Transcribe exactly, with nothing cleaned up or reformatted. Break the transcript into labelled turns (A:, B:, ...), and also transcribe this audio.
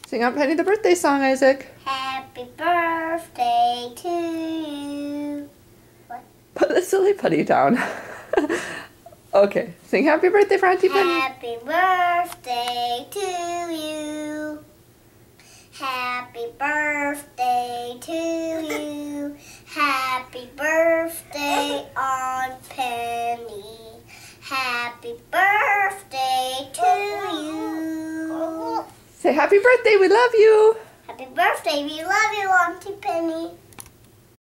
A: Sing Aunt Penny the birthday song, Isaac.
B: Happy birthday to you. What?
A: Put the silly putty down. Okay, sing happy birthday for Auntie Penny.
B: Happy birthday to you. Happy birthday to you. Happy birthday, Aunt Penny. Happy birthday to you.
A: Say happy birthday, we love you.
B: Happy birthday, we love you, Auntie Penny.